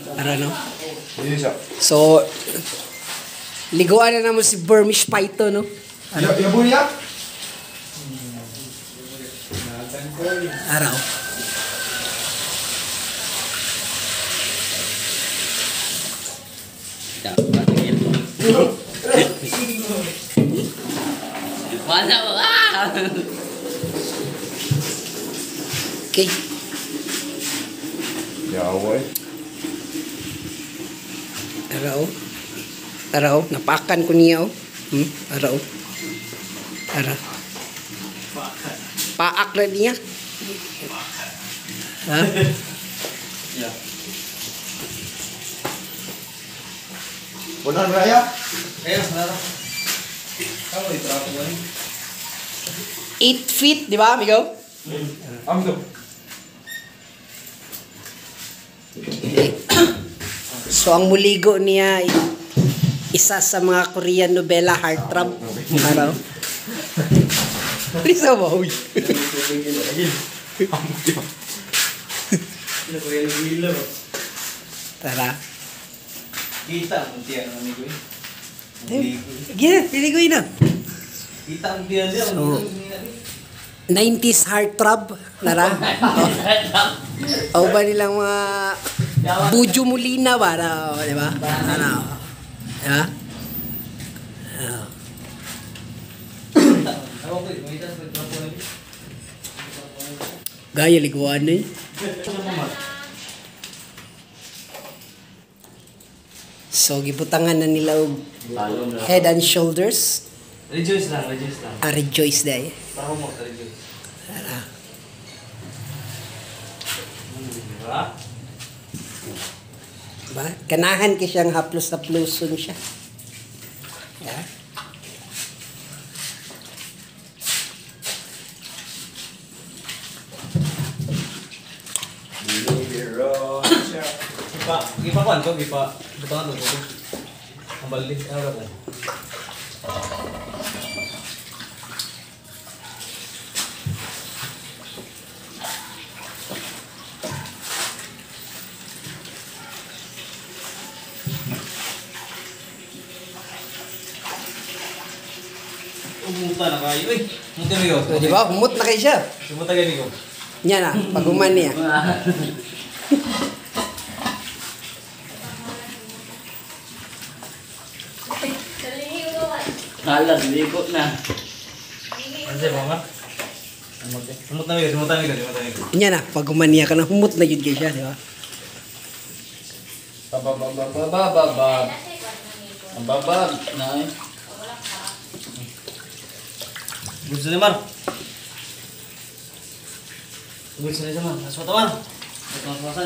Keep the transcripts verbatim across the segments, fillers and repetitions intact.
Para no? So, liguan na naman si Burmese Python, no? Ano? Yabo niya? Araw. Mana ba? Okay. Yawa eh. Araw. Araw. Napakan ko niya, oh. Hmm? Araw. Araw. Paak na niya. Ha? Ya. Bulan raya? Eh, saudara. Kamu itu apa ini? Eight feet, di ba, amigo? Am tuh. So, ang muligo niya, isa sa mga Korean novela, Heartthrob. Araw. Lisa ba? Uy. Tara. Kita muntian amigo. Gina, piliguin na. Kita muntian dia. So, nineties heartthrob. Tara. O ba nilang mga Bujo Molina ba? Ano, di ba? Ano? Ha? Ano? Gaya liguan na yun. So, gibutangan na nila og Head and Shoulders. Rejoice lang, rejoice lang. Ah, rejoice day. Para mo ka rejoice. Tara. Diba? Ba? Kanahan ka siyang haplos-haploson siya. Yeah. Gipa, gipa kan ko, gipa. Butangan to. Ang balik, ano ko? Umuta na kayo eh. Muta mo yun. So, di ba? Humot na kayo siya. Sumuta kayo ko. Yan na, paguman niya. Halang, ligo na. Ano sa'yo, mama? Sumut na yun, sumut na yun, sumut na yun. Yan na, paguman niya ka na, humot na yun kayo siya, di ba? Bababababababab. Ang babab. Na eh. Gusto niya, Mar. Gusto niya siya, Mar. Aswata, Mar. Aswatan.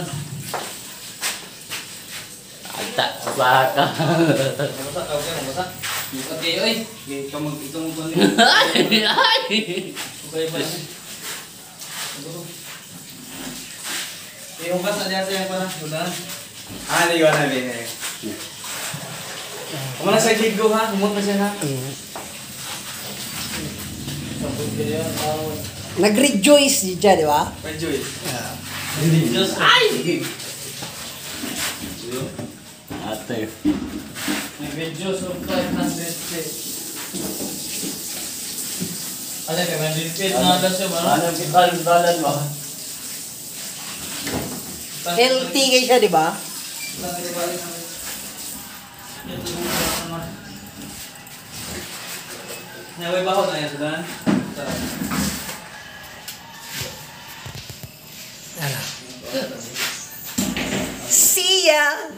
Ata, baka. Masa, okay, masa. Okay, oi. Ikaw mag, ikaw mag balik. Ay, ay. Okay ba? Eh, hukas na dyan siya pa na. Budahan. Ah, hindi ko na bin. Kung na sa gigo ha, humot na siya ha. Nag-rejoice siya, di ba? Rejoice. Rejoice. Ay! Ate. Nag-rejoice of five hundred K. Ano ka, nag-rejoice na ada siya ba? Ano kita balan ba? Healthy kayo siya, di ba? Naway baho na yan, sudan. Ano? See ya!